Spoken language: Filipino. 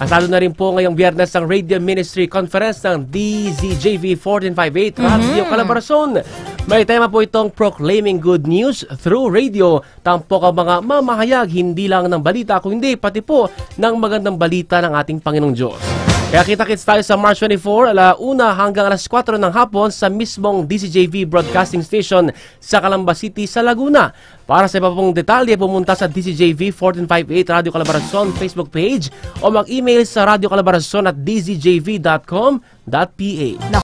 Kasado na rin po ngayong Biyernes ang Radio Ministry Conference ng DZJV 1458 Radio Calabarzon. May tema po itong Proclaiming Good News Through Radio. Tampok ang mga mamahayag hindi lang ng balita kundi pati po ng magandang balita ng ating Panginoong Diyos. Kaya kita-kits tayo sa March 24, 1 hanggang alas 4 ng hapon sa mismong DZJV Broadcasting Station sa Calamba City sa Laguna. Para sa iba pong detalye, pumunta sa DZJV 1458 Radio Calabarzon Facebook page o mag-email sa radiocalabarzon@dzjv.com.ph.